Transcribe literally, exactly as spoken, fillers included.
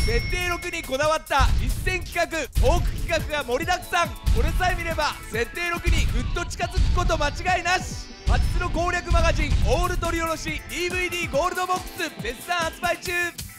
設定ろくにこだわった実践企画トーク企画が盛りだくさん。これさえ見れば設定ろくにぐっと近づくこと間違いなし。パチスロ攻略マガジンオール取り下ろし ディーブイディー ゴールドボックス絶賛発売中。